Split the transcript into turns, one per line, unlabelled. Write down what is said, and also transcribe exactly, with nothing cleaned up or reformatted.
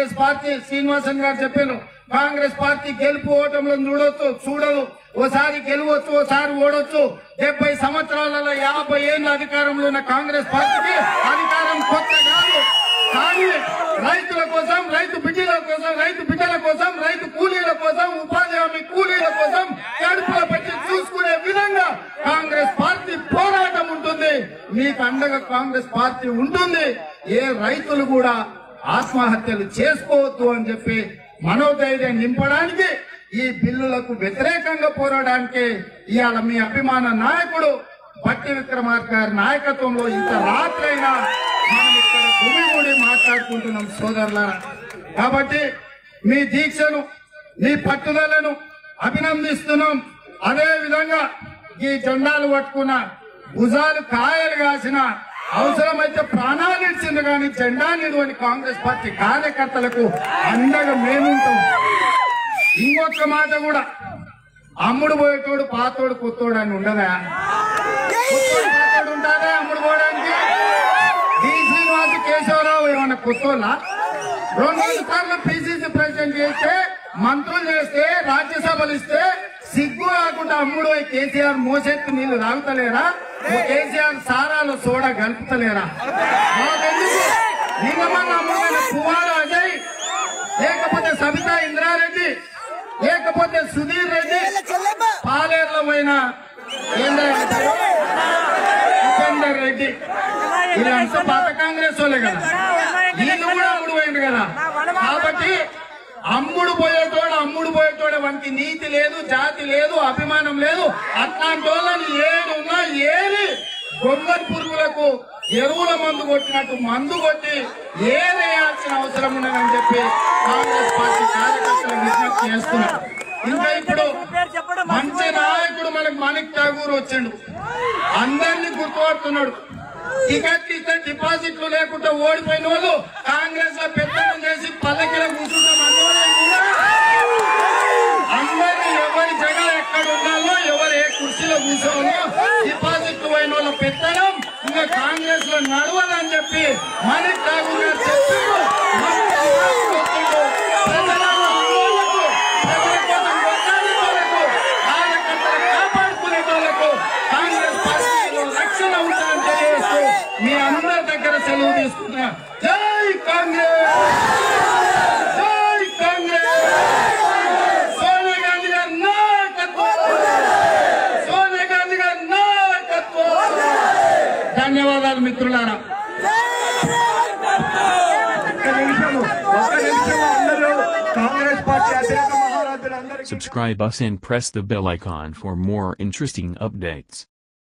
Congress party Srinivasan గారు చెప్పాను, Congress party గెలుపు ఓటములను చూడొచ్చు చూడదు, ఓసారి గెలవచ్చు ఓసారి ఓడొచ్చు. డెబ్బై సంవత్సరాలలో యాభై ఏళ్ళ అధికారంలో ఉన్న కాంగ్రెస్ పార్టీకి అధికారం కొత్త కాదు. కానీ రైతుల కోసం, రైతు బిడ్డల కోసం, రైతు బిడ్డల కోసం, రైతు కూలీల కోసం, ఉపాధి హామీ కూలీల కోసం కడుపులో పెట్టి చూసుకునే విధంగా కాంగ్రెస్ పార్టీ పోరాటం ఉంటుంది. మీకు అండగా కాంగ్రెస్ పార్టీ ఉంటుంది. ఏ రైతులు కూడా ఆత్మహత్యలు చేసుకోవద్దు అని చెప్పి మనోధైర్యం నింపడానికి, ఈ బిల్లులకు వ్యతిరేకంగా పోరాడడానికి ఇవాళ మీ అభిమాన నాయకుడు భట్టి విక్రమార్క గారి నాయకత్వంలో ఇంత రాత్రైనా మనం ఇక్కడ గుమిగూడి మాట్లాడుకుంటున్నాం సోదరులారా. కాబట్టి మీ దీక్షను, మీ పట్టుదలను అభినందిస్తున్నాం. అదే విధంగా ఈ జెండాలు పట్టుకున్న, భుజాలు కాయలు కాసిన, అవసరమైతే ప్రాణాలు ఇచ్చింది కానీ జెండా నిలువని కాంగ్రెస్ పార్టీ కార్యకర్తలకు అండగా మేముంటాం. ఇంకొక మాట కూడా, అమ్ముడు పోయేటోడు పాతోడు కొత్తోడు అని ఉండదా? కొత్తోడు పాతోడు ఉంటారా అమ్ముడు పోవడానికి? డి శ్రీనివాస్ కేశవరావు ఏమన్నా కొత్తోళ్ళ? రెండు రెండు సార్లు పిసిసి ప్రెసిడెంట్ చేస్తే, మంత్రులు చేస్తే, రాజ్యసభలు ఇస్తే సిగ్గు రాకుండా అమ్ముడు పోయి కేసీఆర్ మోసెత్తు నీళ్లు తాగుతలేరా? కేసీఆర్ సారాలు సోడా కలుపుతలేరా? నిన్నమన్న అమ్ముడైన పువ్వాడ అజయ్, లేకపోతే సబితా ఇంద్రారెడ్డి, లేకపోతే సుధీర్ రెడ్డి, పాలేర్ల పోయిన ఉపేందర్ రెడ్డి, వీళ్ళంతా పాత కాంగ్రెస్ వాళ్ళే కదా, వీళ్ళు కూడా అమ్ముడు పోయింది కదా. కాబట్టి అమ్ముడు పోయేటోడు అమ్ముడు పోయేటోడు వంటి నీతి లేదు, జాతి లేదు, అభిమానం లేదు. అట్లాంటి వాళ్ళని ఏడున్నా ఏది గొంగల్ పురుగులకు ఎరువుల మందు కొట్టినట్టు మందు కొట్టి ఏదేయాల్సిన అవసరం ఉన్నదని చెప్పి కాంగ్రెస్ పార్టీ కార్యకర్తలు విజ్ఞప్తి చేస్తున్నారు. ఇంకా ఇప్పుడు మంచి నాయకుడు మనకు మాణిక్ ఠాగూర్ వచ్చిండు, అందరినీ గుర్తుపడుతున్నాడు. టికెట్ ఇస్తే డిపాజిట్లు లేకుండా ఓడిపోయిన వాళ్ళు కాంగ్రెస్ లో పెత్తనం చేసి పల్లకిలో కూర్చుంటాం అందరినీ ఎవరి జగన్ ఎక్కడ ఉండాలో, ఎవరు ఏ కుర్చీలో కూర్చోవాలో, డిపాజిట్లు పోయిన వాళ్ళ పెత్తనం ఇంకా కాంగ్రెస్ లో నడవదని చెప్పి మాణిక్ ఠాగూర్ గారు చెప్పారు. కాపాడుకునేటోళ్లకు కాంగ్రెస్ పార్టీలో రక్షణ ఉంటారని తెలియజేస్తూ మీ అందరి దగ్గర సెలవు తీసుకుంటున్నా. జై కాంగ్రెస్, జై కాంగ్రెస్. సోనియా గాంధీ గారి నాయకత్వం, సోనియా గాంధీ గారి నాయకత్వం. ధన్యవాదాలు మిత్రులారా.
Subscribe us and press the bell icon for more interesting updates.